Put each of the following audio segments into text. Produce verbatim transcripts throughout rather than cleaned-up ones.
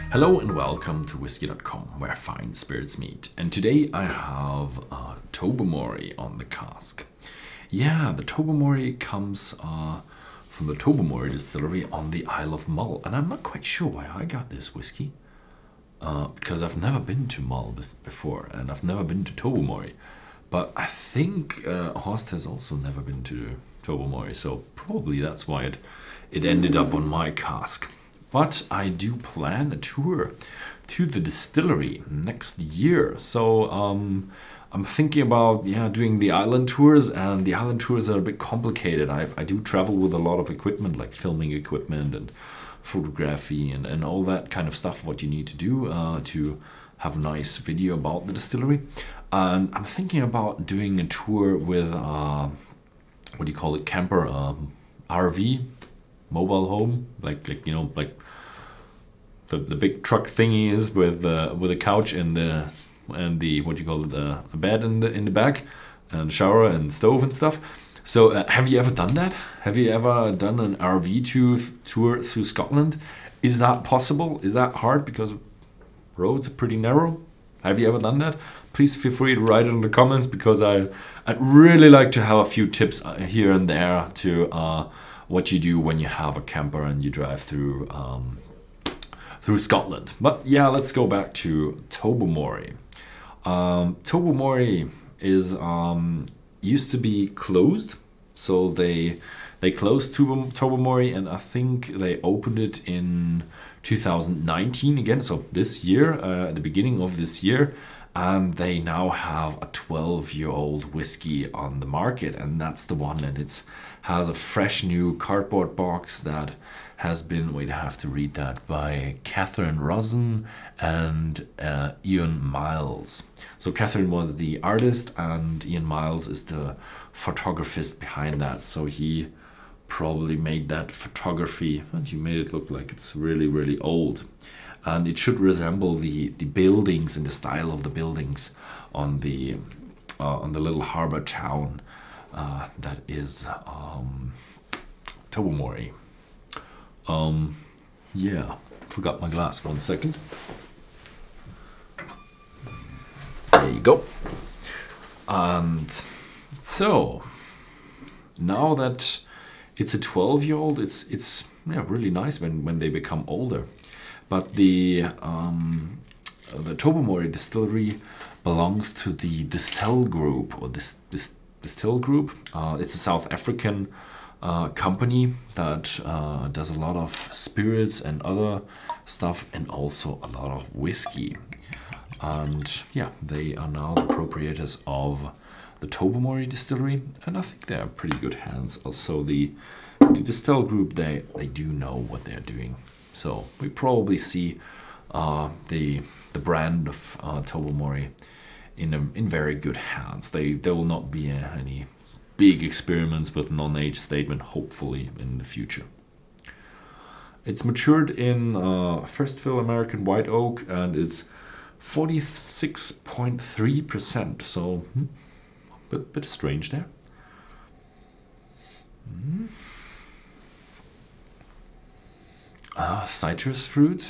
Hello and welcome to Whisky dot com, where fine spirits meet. And today I have uh, Tobermory on the cask. Yeah, the Tobermory comes uh, from the Tobermory distillery on the Isle of Mull. And I'm not quite sure why I got this whiskey. Uh, because I've never been to Mull before, and I've never been to Tobermory. But I think uh, Horst has also never been to Tobermory, so probably that's why it, it ended up on my cask. But I do plan a tour to the distillery next year. So um, I'm thinking about yeah doing the island tours, and the island tours are a bit complicated. I, I do travel with a lot of equipment, like filming equipment and photography and, and all that kind of stuff, what you need to do uh, to have a nice video about the distillery. And I'm thinking about doing a tour with, uh, what do you call it, camper, um, R V, mobile home, like like you know like the the big truck thingy is with uh, with a couch and the and the what do you call it uh, a bed in the in the back and shower and stove and stuff. So uh, have you ever done that? Have you ever done an R V tour tour through Scotland? Is that possible? Is that hard because roads are pretty narrow? Have you ever done that? Please feel free to write it in the comments, because I I'd really like to have a few tips here and there to uh, what you do when you have a camper and you drive through um, through Scotland. But yeah, let's go back to Tobermory. Um, Tobermory is um, used to be closed, so they they closed Tober Tobermory, and I think they opened it in two thousand nineteen again. So this year, uh, at the beginning of this year. And they now have a twelve-year-old whiskey on the market, and that's the one. And it has a fresh new cardboard box that has been, wait, I have to read that, by Catherine Rosen and uh, Ian Miles. So Catherine was the artist, and Ian Miles is the photographist behind that. So he probably made that photography, and he made it look like it's really, really old. And it should resemble the the buildings and the style of the buildings on the uh, on the little harbor town uh, that is um, Tobermory. Um, yeah, forgot my glass. One second. There you go. And so now that it's a twelve-year-old, it's it's yeah really nice when when they become older. But the um, the Tobermory distillery belongs to the Distill Group, or this this Distill Group. Uh, it's a South African uh, company that uh, does a lot of spirits and other stuff, and also a lot of whiskey. And yeah, they are now the proprietors of the Tobermory distillery, and I think they're in pretty good hands. Also, the the Distill Group, they they do know what they're doing. So we probably see uh, the the brand of uh, Tobermory in a, in very good hands. They there will not be uh, any big experiments with non-age statement, hopefully, in the future. It's matured in uh, first fill American white oak, and it's forty-six point three percent. So hmm, a bit, bit strange there. Mm. Ah, citrus fruit,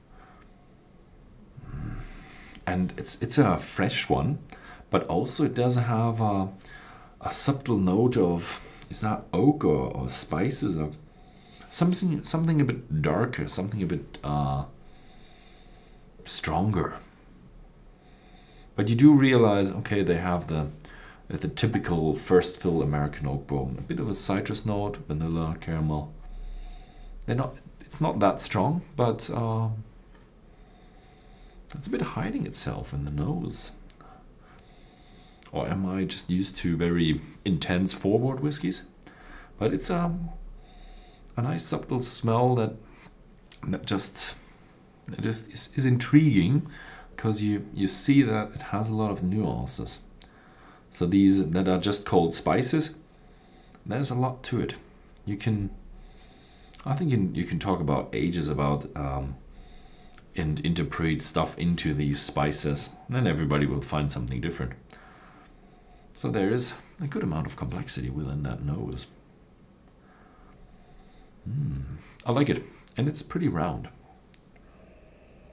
and it's it's a fresh one, but also it does have a, a subtle note of, is that oak or, or spices or something something a bit darker, something a bit uh, stronger. But you do realize, okay, they have the the typical first fill American oak bone, a bit of a citrus note, vanilla, caramel. They're not. It's not that strong, but uh, it's a bit hiding itself in the nose. Or am I just used to very intense forward whiskies? But it's um, a nice subtle smell that that just that just is, is intriguing, because you you see that it has a lot of nuances. So these that are just called spices, there's a lot to it. You can. I think you, you can talk about ages about um, and interpret stuff into these spices, and everybody will find something different. So there is a good amount of complexity within that nose. Mm, I like it, and it's pretty round.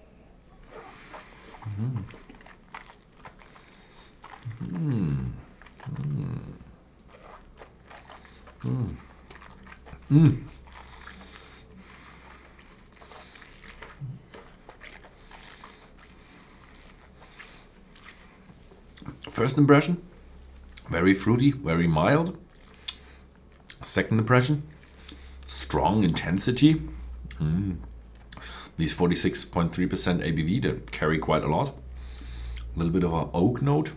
Mm. Mm. Mm. Mm. Mm. First impression, very fruity, very mild. Second impression, strong intensity. Mm. These forty-six point three percent A B V that carry quite a lot. A little bit of an oak note.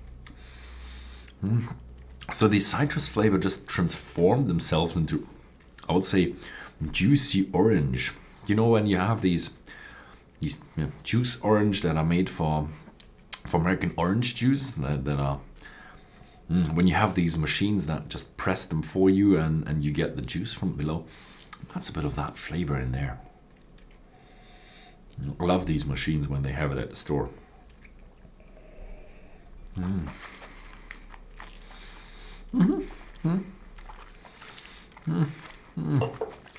Mm. So the citrus flavor just transformed themselves into, I would say, juicy orange. You know, when you have these these yeah, juice orange that are made for for American orange juice, that, that are mm, when you have these machines that just press them for you and and you get the juice from below. That's a bit of that flavor in there. I love these machines when they have it at the store. Mm. Mm-hmm. Mm. Mm. Mm.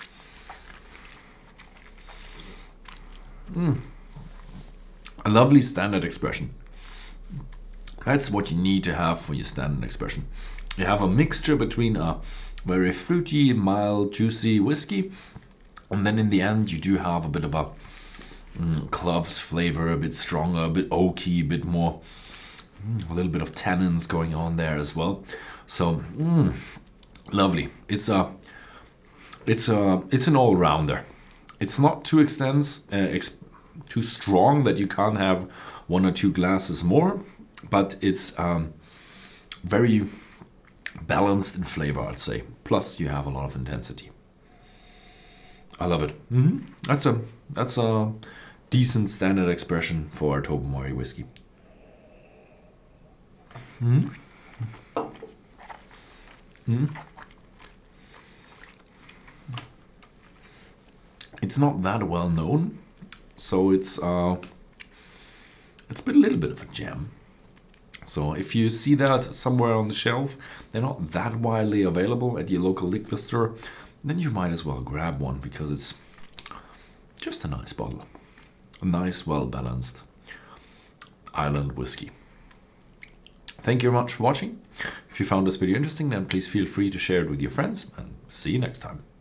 Mm. A lovely standard expression. That's what you need to have for your standard expression. You have a mixture between a very fruity, mild, juicy whiskey, and then in the end you do have a bit of a mm, cloves flavor, a bit stronger, a bit oaky, a bit more, mm, a little bit of tannins going on there as well. So mm, lovely. It's a, it's a, it's an all-rounder. It's not too extensive, uh, ex too strong that you can't have one or two glasses more, but it's um, very balanced in flavor, I'd say. Plus, you have a lot of intensity. I love it. Mm-hmm. That's a that's a decent standard expression for a Tobermory whiskey. Mm-hmm. Mm-hmm. It's not that well known, so it's uh, it's been a little bit of a gem. So if you see that somewhere on the shelf, they're not that widely available at your local liquor store, then you might as well grab one because it's just a nice bottle. A nice, well-balanced island whiskey. Thank you very much for watching. If you found this video interesting, then please feel free to share it with your friends, and see you next time.